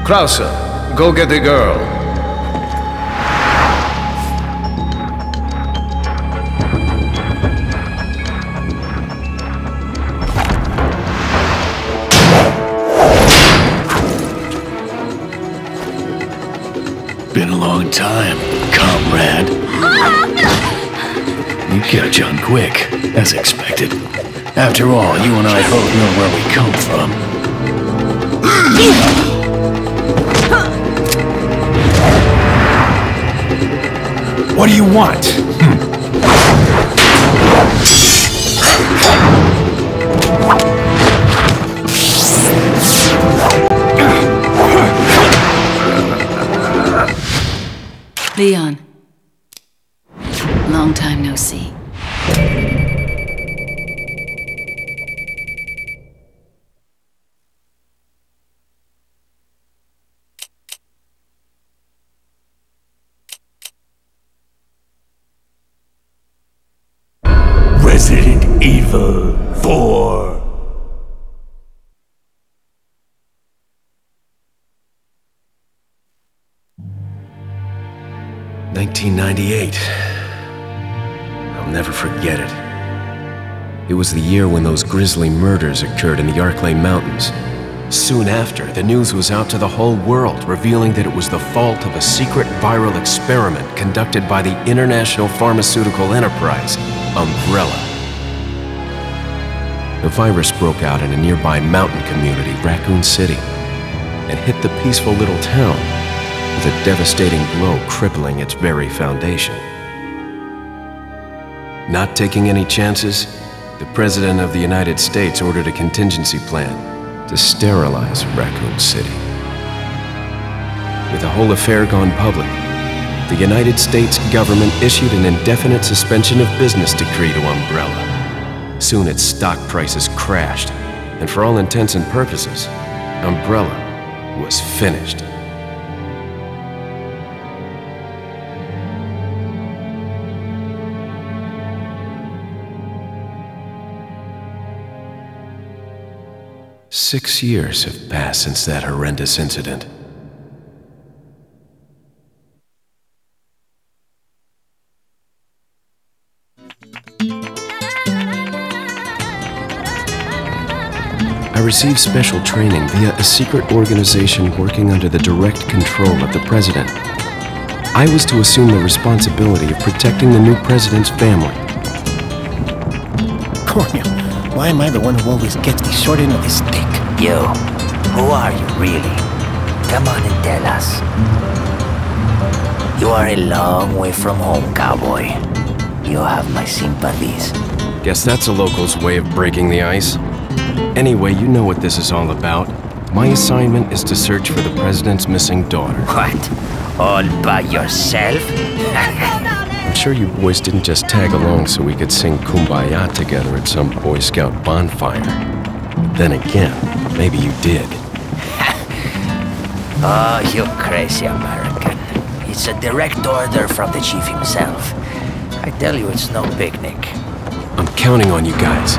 Krause, go get the girl. Been a long time, comrade. You catch on quick, as expected. After all, you and I both know where we come from. What do you want? Leon. Long time no see. Resident Evil 4. $1998. I'll never forget it. It was the year when those grisly murders occurred in the Arklay Mountains. Soon after, the news was out to the whole world, revealing that it was the fault of a secret viral experiment conducted by the international pharmaceutical enterprise, Umbrella. The virus broke out in a nearby mountain community, Raccoon City, and hit the peaceful little town with a devastating blow crippling its very foundation. Not taking any chances, the President of the United States ordered a contingency plan to sterilize Raccoon City. With the whole affair gone public, the United States government issued an indefinite suspension of business decree to Umbrella. Soon its stock prices crashed, and for all intents and purposes, Umbrella was finished. Six years have passed since that horrendous incident. I received special training via a secret organization working under the direct control of the president. I was to assume the responsibility of protecting the new president's family. Cornel, why am I the one who always gets the short end of the stick? You, who are you really? Come on and tell us. You are a long way from home, cowboy. You have my sympathies. Guess that's a local's way of breaking the ice. Anyway, you know what this is all about. My assignment is to search for the president's missing daughter. What? All by yourself? I'm sure you boys didn't just tag along so we could sing Kumbaya together at some Boy Scout bonfire. But then again, maybe you did. Oh, you crazy American. It's a direct order from the chief himself. I tell you, it's no picnic. I'm counting on you guys.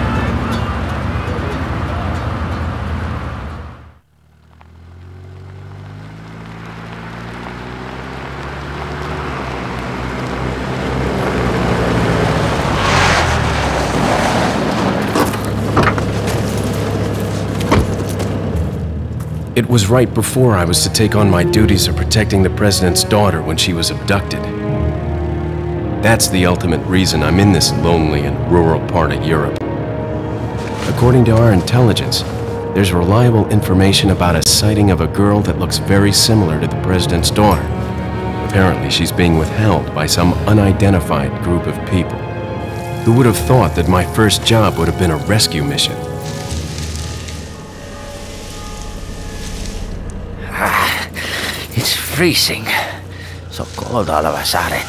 It was right before I was to take on my duties of protecting the president's daughter when she was abducted. That's the ultimate reason I'm in this lonely and rural part of Europe. According to our intelligence, there's reliable information about a sighting of a girl that looks very similar to the president's daughter. Apparently, she's being withheld by some unidentified group of people. Who would have thought that my first job would have been a rescue mission? It's freezing. So cold all of a sudden.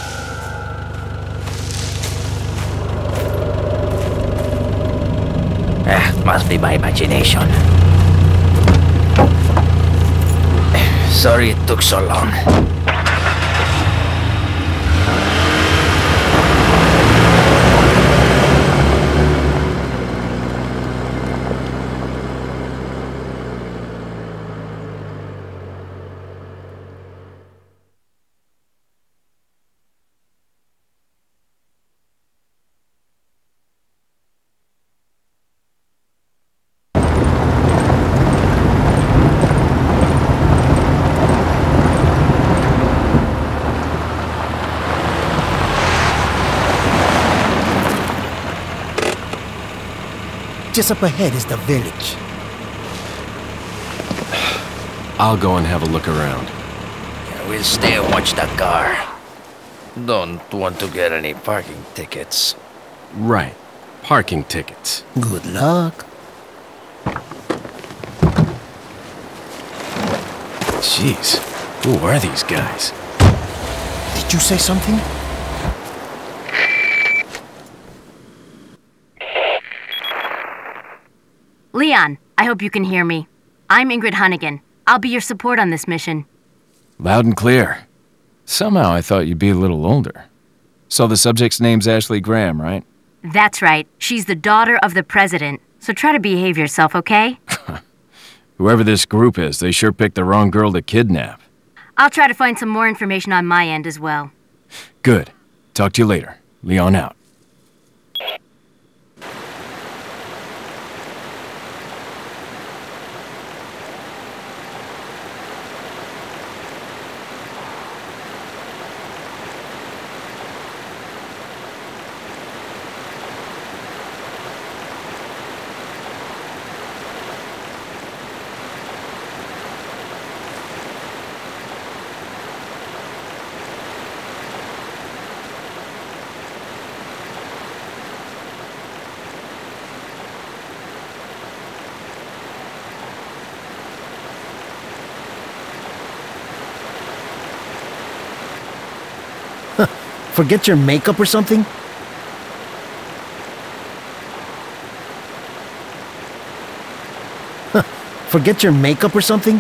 Must be my imagination. Sorry it took so long. Just up ahead is the village. I'll go and have a look around. Yeah, we'll stay and watch the car. Don't want to get any parking tickets. Right. Parking tickets. Good luck. Jeez. Who are these guys? Did you say something? Leon, I hope you can hear me. I'm Ingrid Hunnigan. I'll be your support on this mission. Loud and clear. Somehow I thought you'd be a little older. So the subject's name's Ashley Graham, right? That's right. She's the daughter of the president. So try to behave yourself, okay? Whoever this group is, they sure picked the wrong girl to kidnap. I'll try to find some more information on my end as well. Good. Talk to you later. Leon out. Forget your makeup or something? Forget your makeup or something?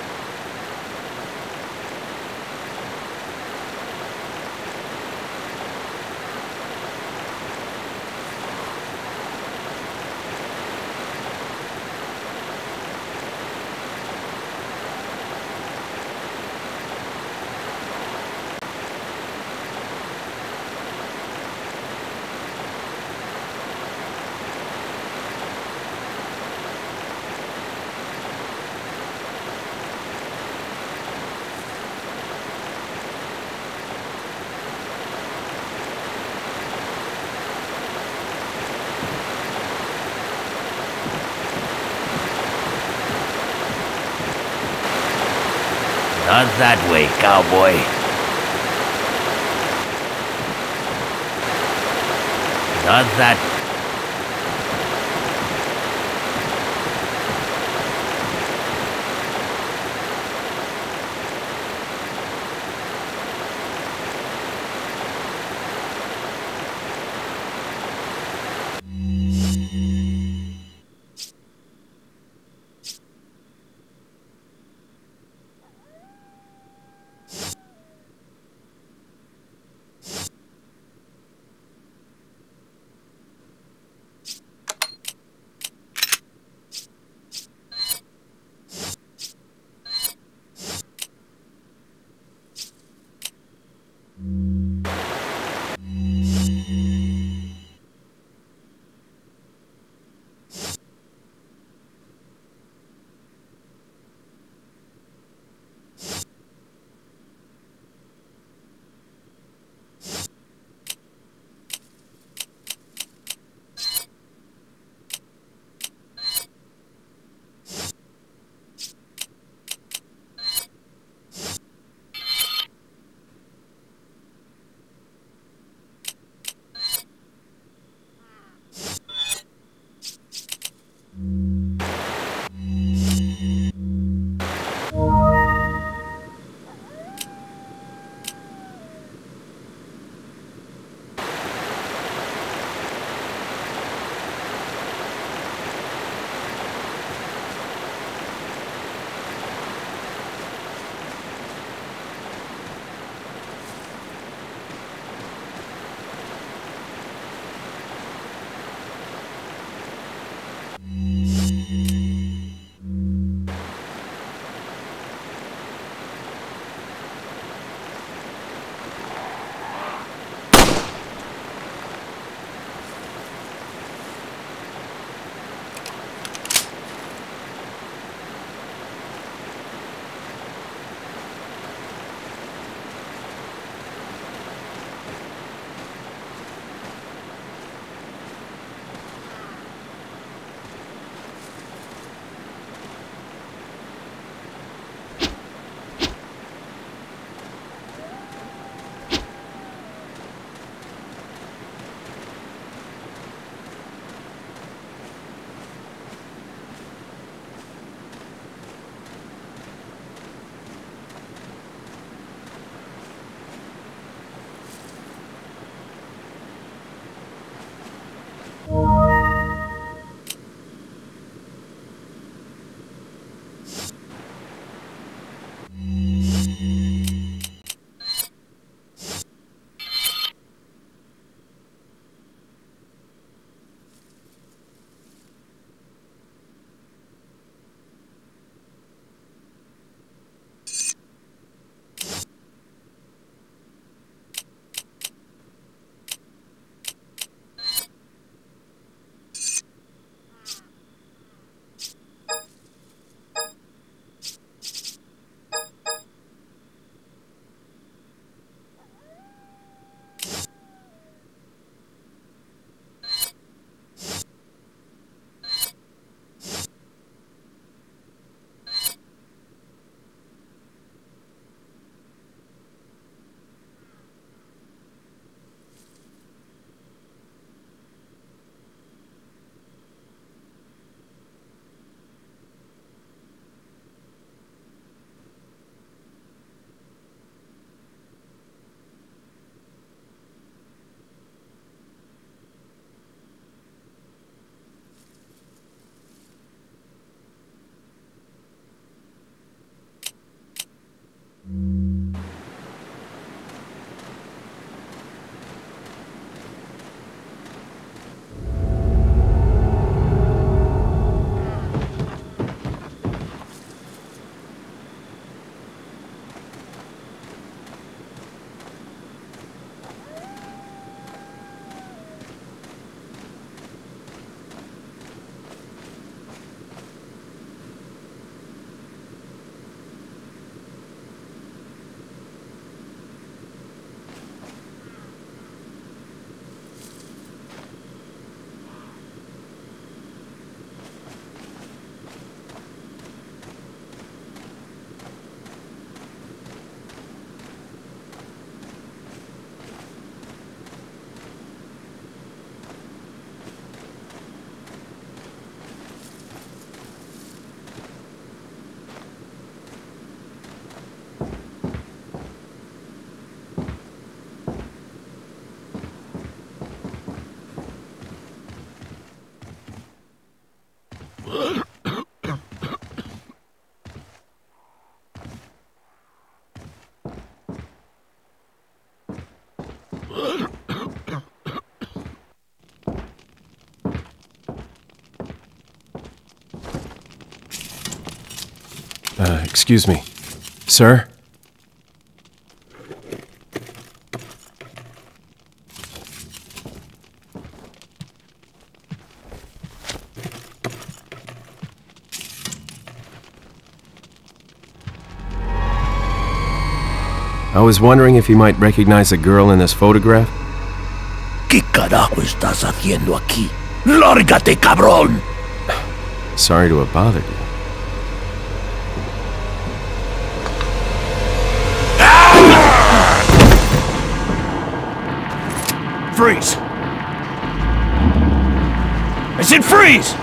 Not that way, cowboy. Not that... Excuse me. Sir? I was wondering if you might recognize the girl in this photograph? ¿Qué carajo estás haciendo aquí? ¡Lárgate, cabrón! Sorry to have bothered you. Freeze! I said freeze!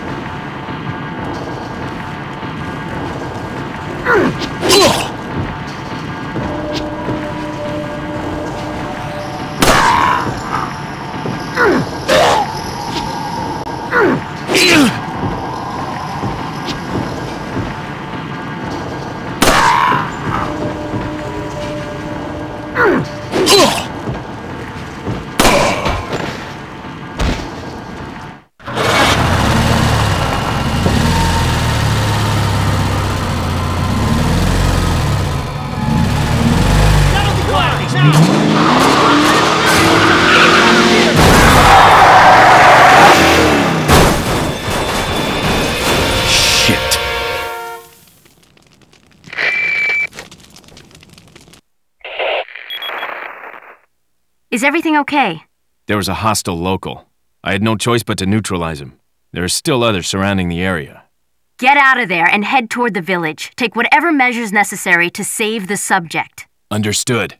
Is everything okay? There was a hostile local. I had no choice but to neutralize him. There are still others surrounding the area. Get out of there and head toward the village. Take whatever measures necessary to save the subject. Understood.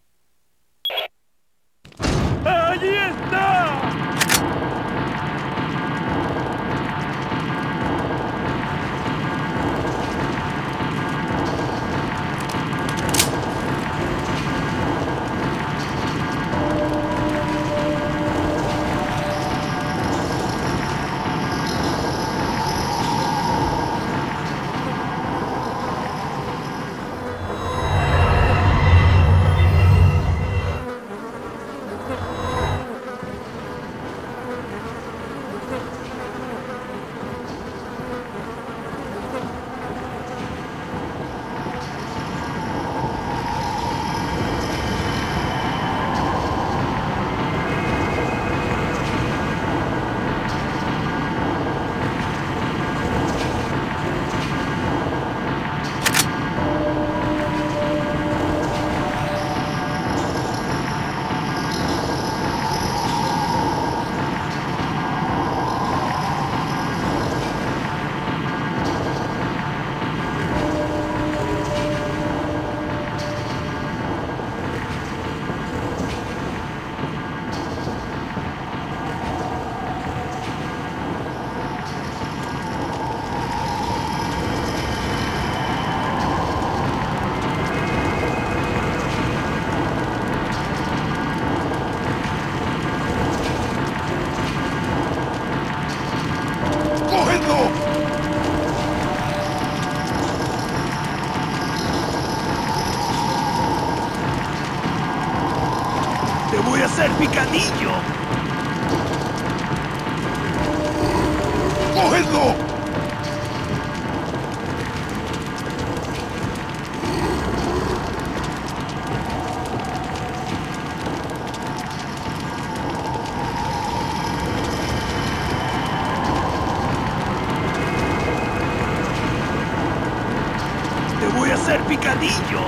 hacer picadillo. ¡Cógelo! Te voy a hacer picadillo.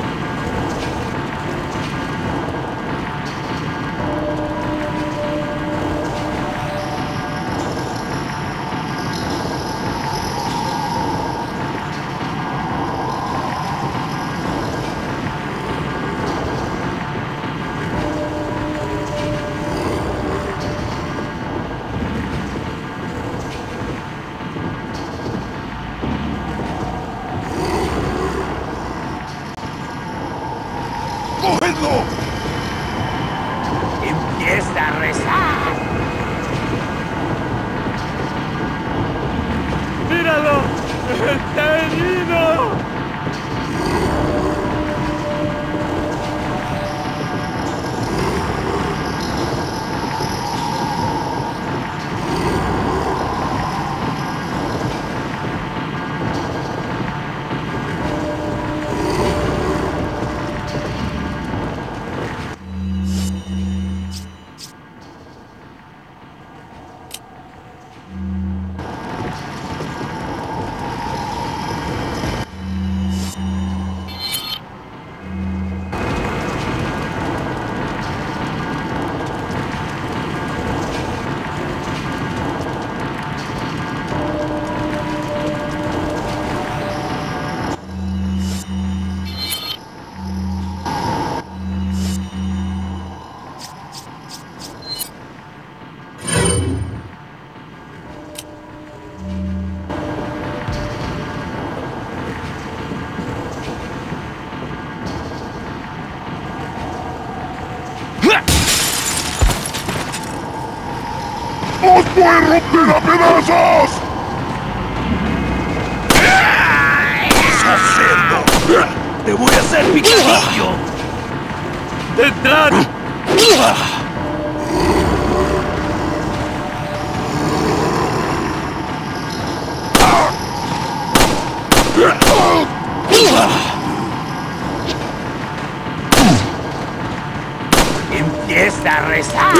¡Cógelo! Empieza a rezar. ¡Míralo! ¡Está herido! romper a pedazos! ¡Sos cerdo! ¡Te voy a hacer picadillo! ¡Detrás! ¡Empieza a rezar!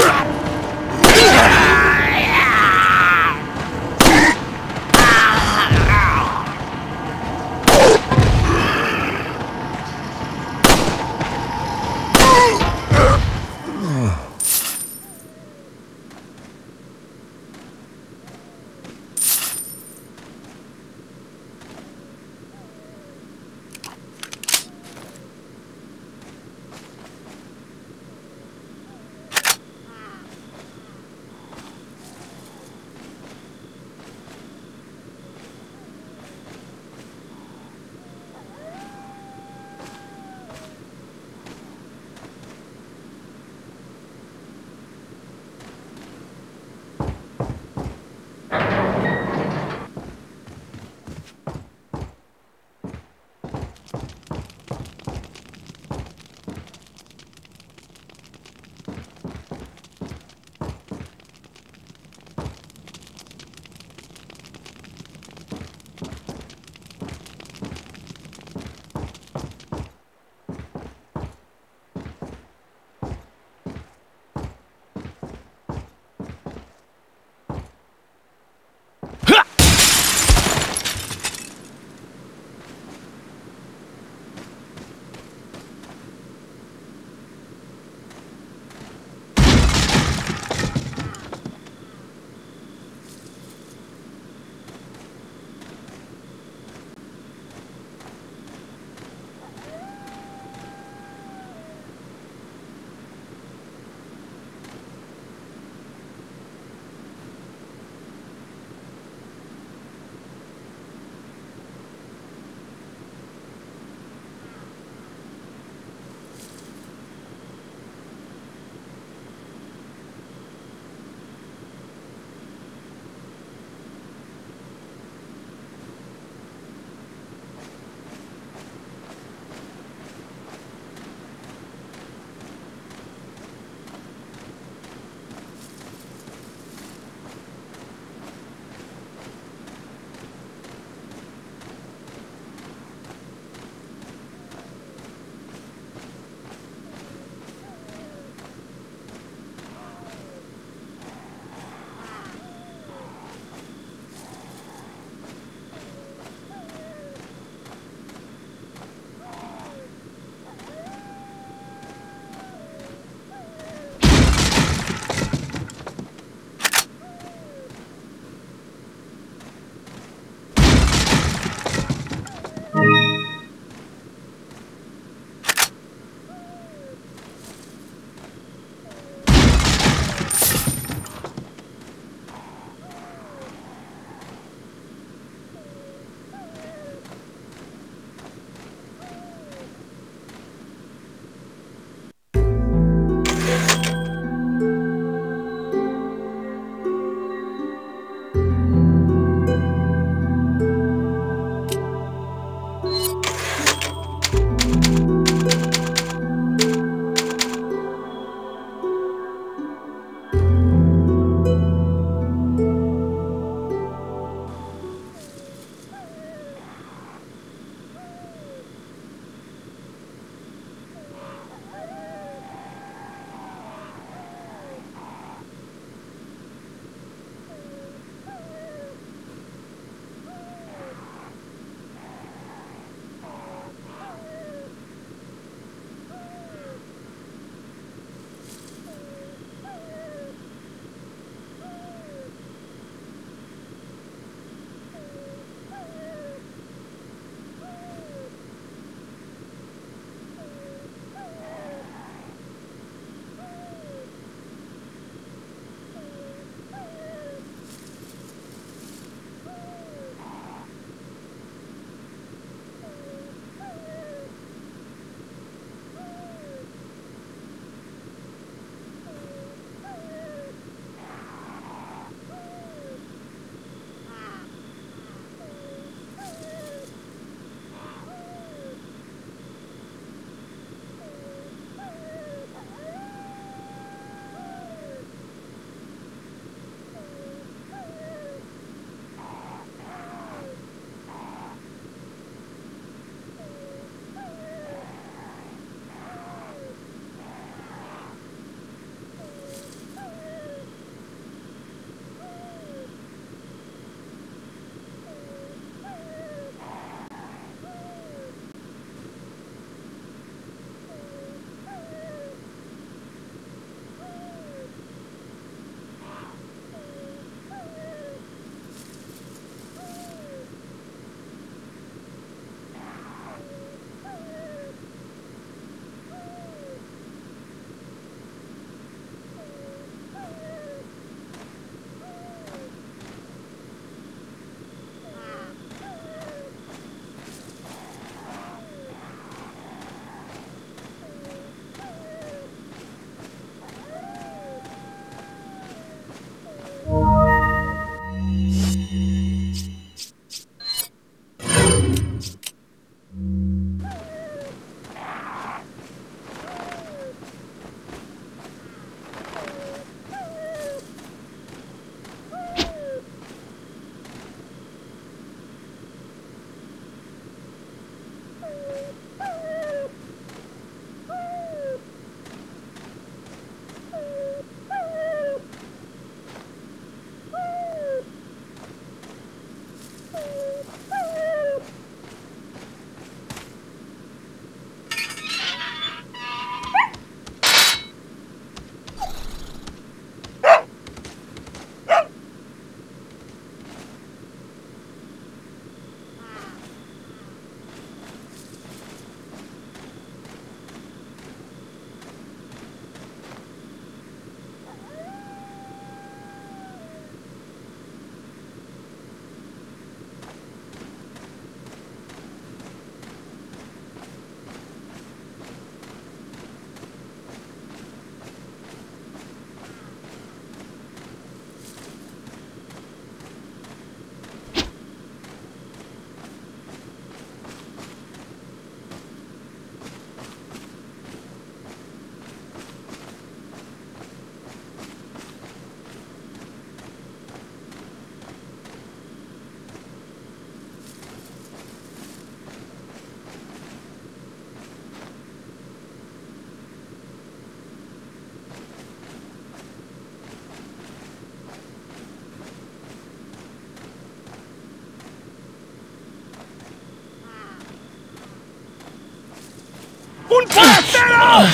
¡Un forastero!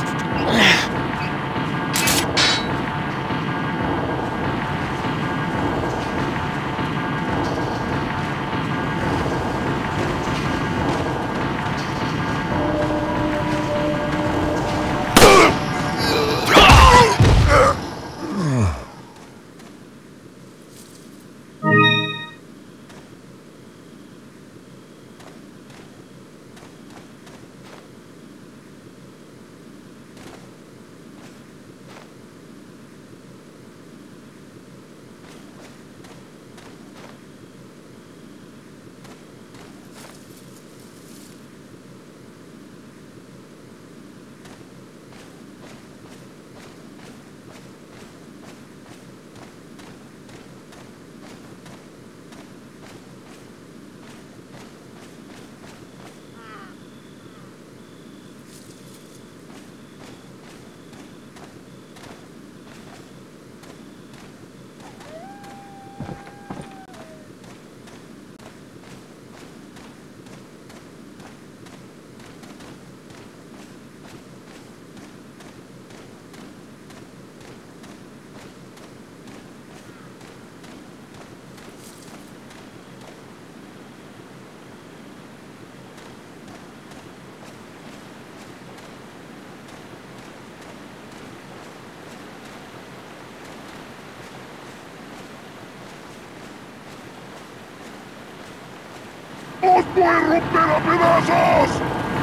¡Os voy a romper a pedazos!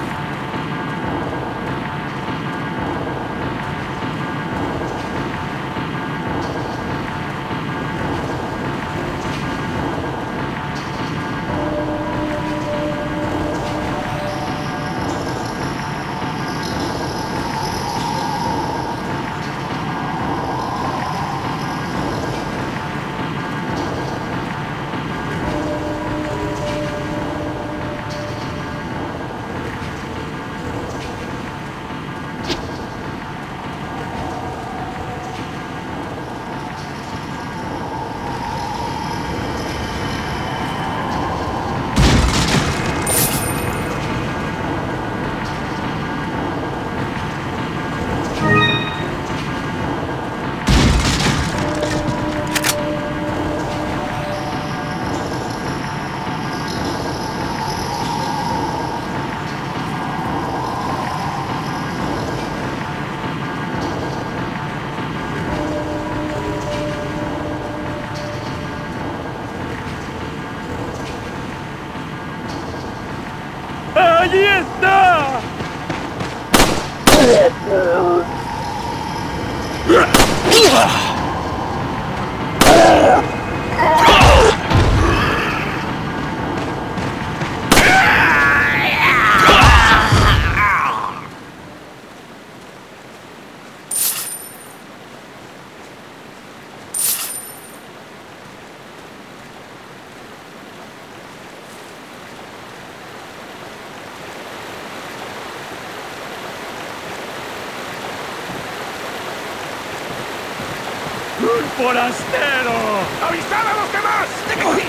¡Allí está! ¡Un forastero! ¡Avisad a los demás! ¡Te cogí!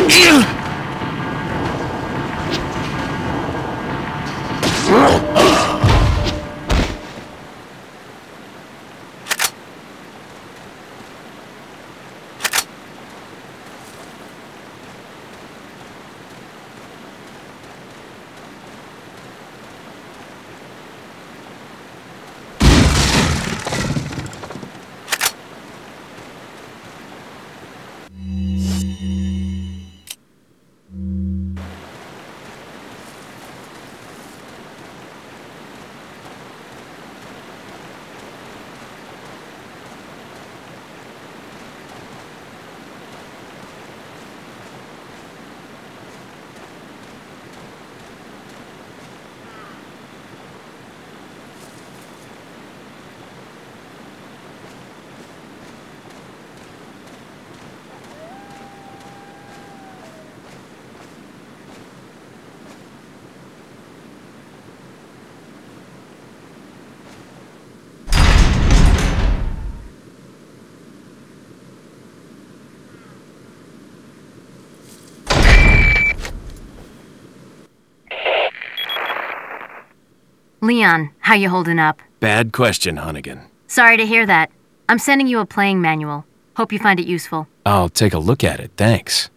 Leon, how you holding up? Bad question, Hunnigan. Sorry to hear that. I'm sending you a playing manual. Hope you find it useful. I'll take a look at it, thanks.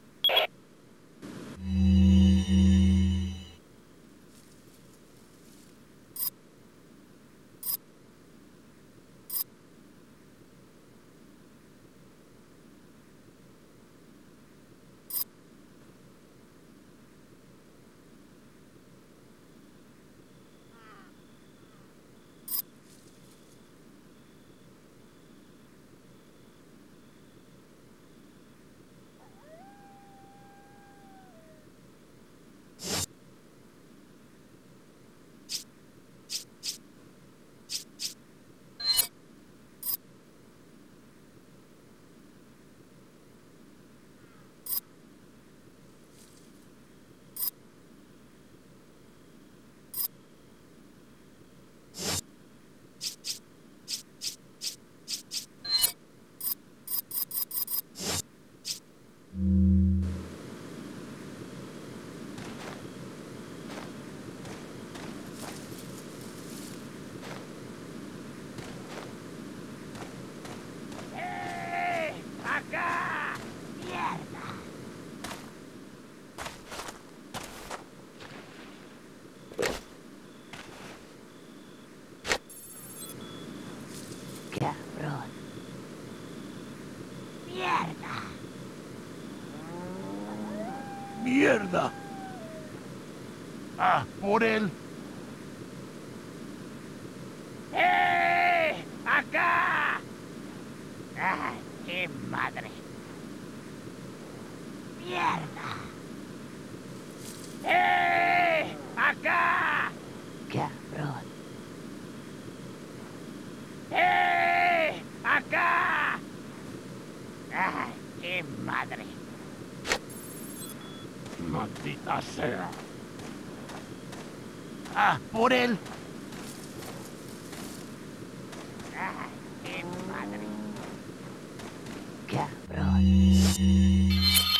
Cabrón. Mierda. ¡Mierda! ¡Ah, por él! ¡Eh! ¡Acá! ¡Ay, qué madre! ¡Mierda! ¡Eh! ¡Acá! Cabrón. ¡Eh! ¡Acá! ¡Ay, qué madre! ¡Maldita sea! ¡Ah, por él! ¡Ay, qué madre! Cabrón.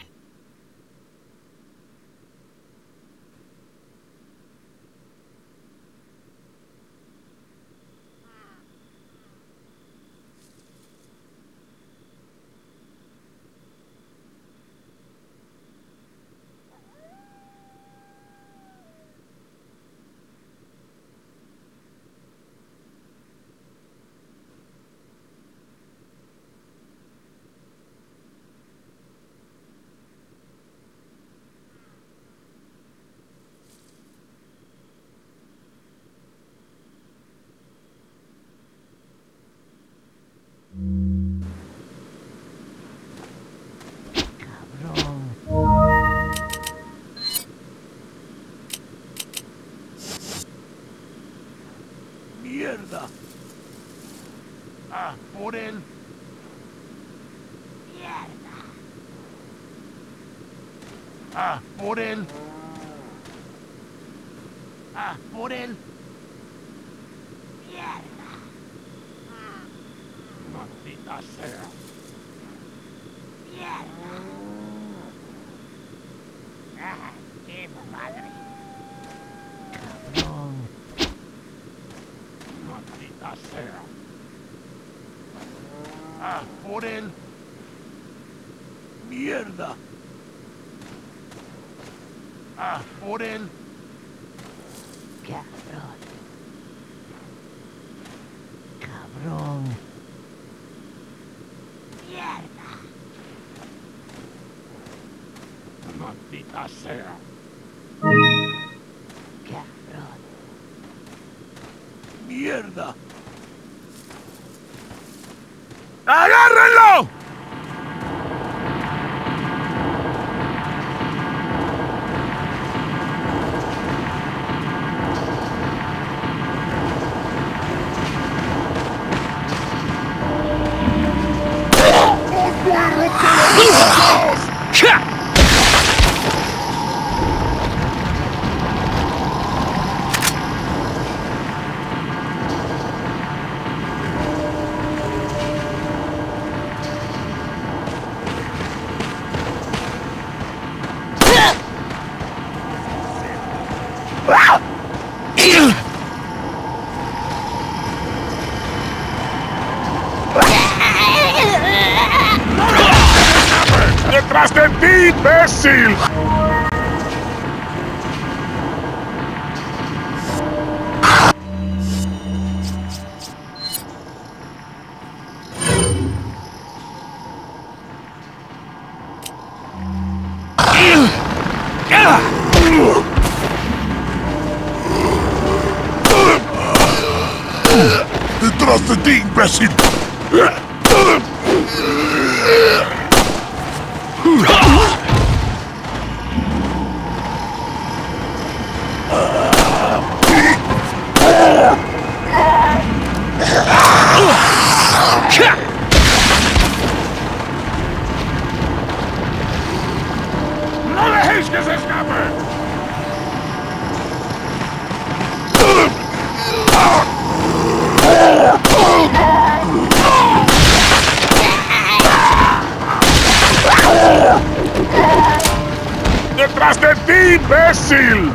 ¡Mierda! ¡Ah, por él! Mierda. ¡Ah, por él! ¡Ah, por él! Mierda. ¡Maldita sea! Mierda. madre. Cabrón. Maldita sea. ¡Ah, por él! ¡Mierda! ¡Ah, por él! Cabrón. Cabrón. Mierda. ¡Maldita sea! Cabrón. ¡Mierda! ¡Agárrenlo! ¡Detrás de ti, imbécil! ¡Detrás de ti, imbécil! ¡No dejéis que se escape! ¡Detrás de ti, imbécil!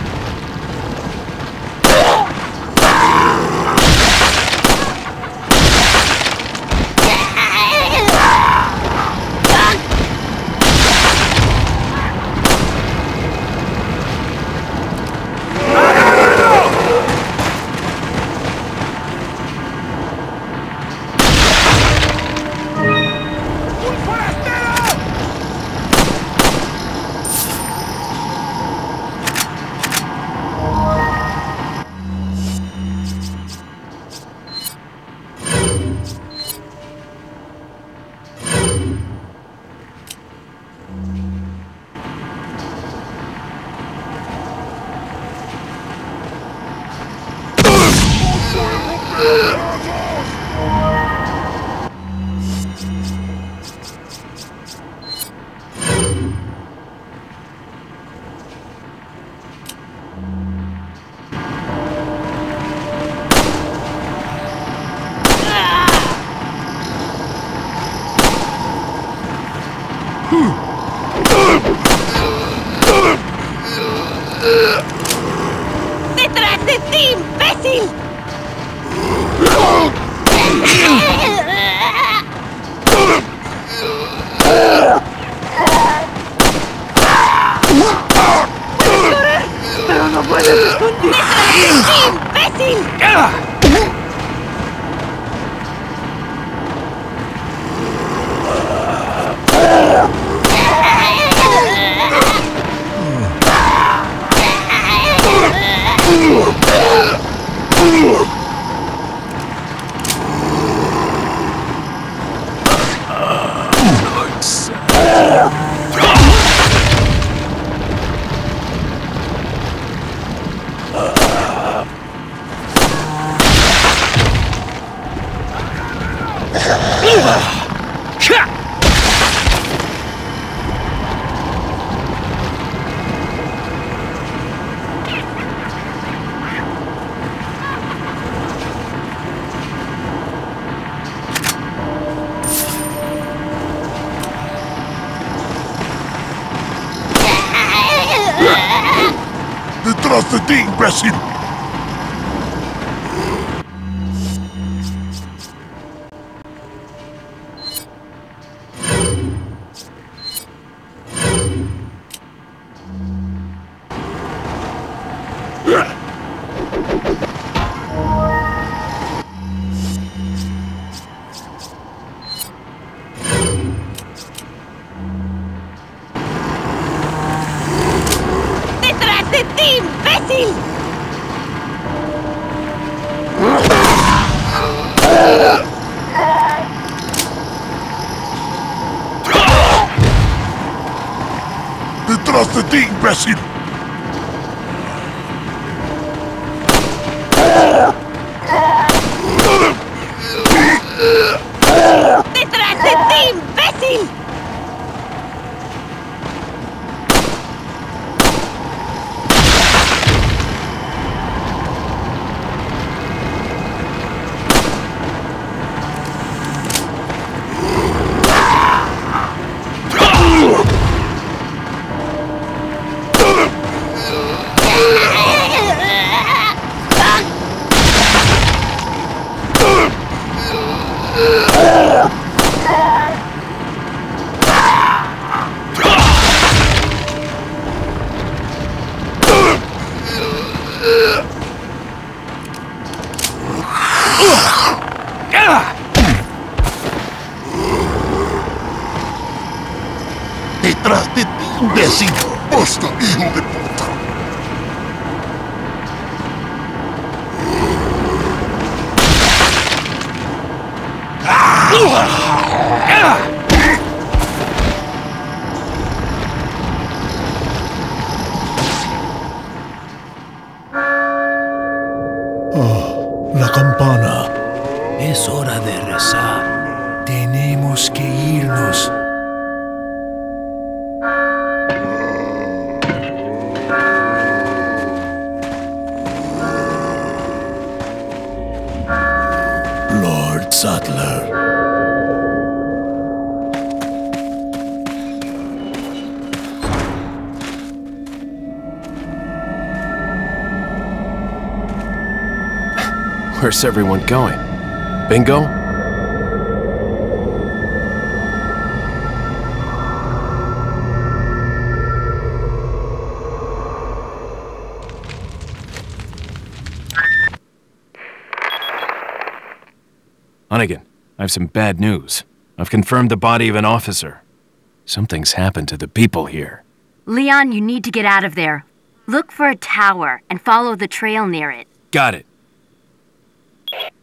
¡Detrás de ti, imbécil! ¡Pero no puedes esconder! ¡Detrás de ti, imbécil! Detrás de ti, imbécil. ¡Detrás de ti, imbécil! Detrás de ti, imbécil. ¡Detrás de ti, imbécil! Detrás de ti, imbécil. ¡Basta, hijo de puta! La campana. Es hora de rezar. Tenemos que irnos. Lord Sattler. Where's everyone going? Bingo? Hunnigan, I have some bad news. I've confirmed the body of an officer. Something's happened to the people here. Leon, you need to get out of there. Look for a tower and follow the trail near it. Got it.